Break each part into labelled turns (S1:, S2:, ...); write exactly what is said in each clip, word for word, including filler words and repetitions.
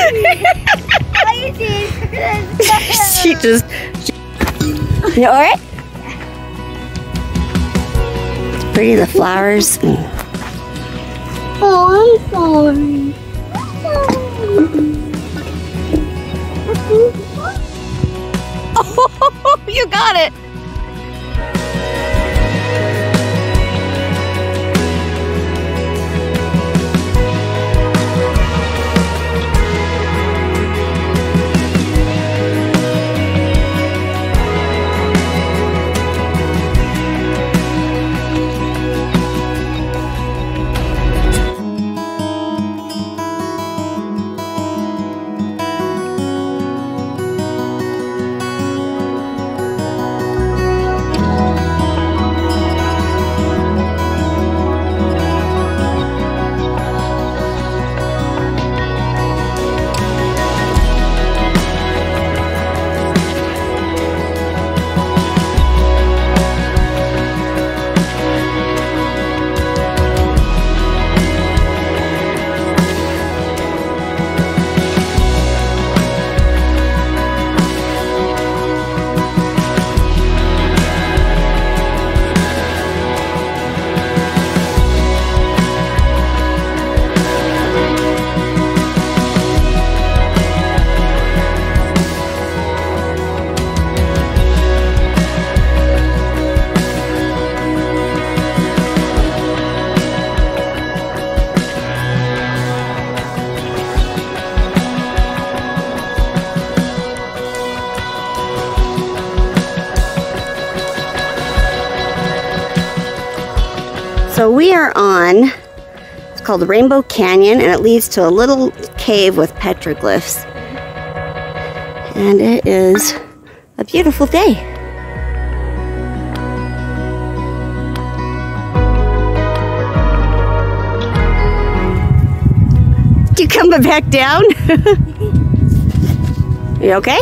S1: She just... You alright? It's pretty, the flowers.
S2: Oh, I'm sorry.
S1: Oh, you got it! So we are on, it's called the Rainbow Canyon, and it leads to a little cave with petroglyphs. And it is a beautiful day. You coming back down? You okay?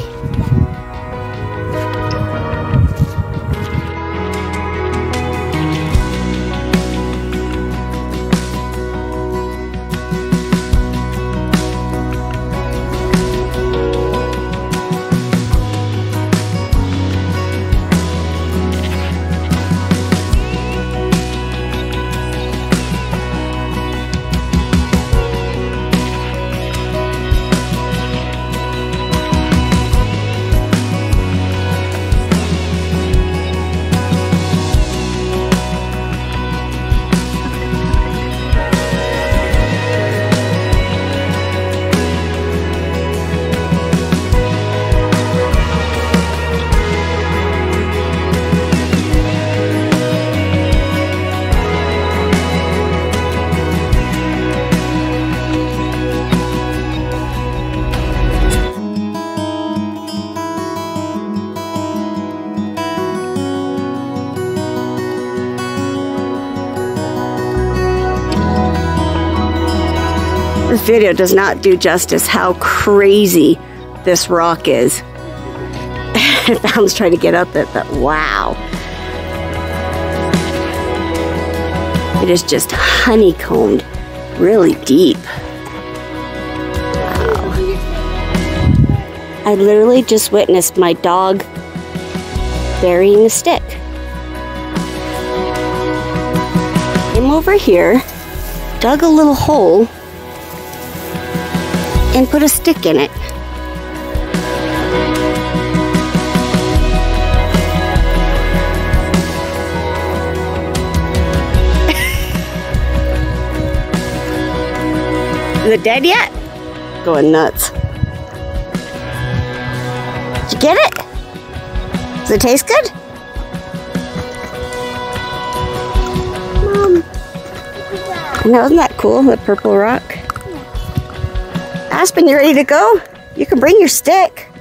S1: This video does not do justice how crazy this rock is. Fountain's trying to get up it, but wow. It is just honeycombed, really deep. Wow. I literally just witnessed my dog burying a stick. Came over here, dug a little hole, and put a stick in it. Is it dead yet? Going nuts. Did you get it? Does it taste good?
S2: Mom.
S1: No, isn't that cool, the purple rock? Aspen, you ready to go? You can bring your stick.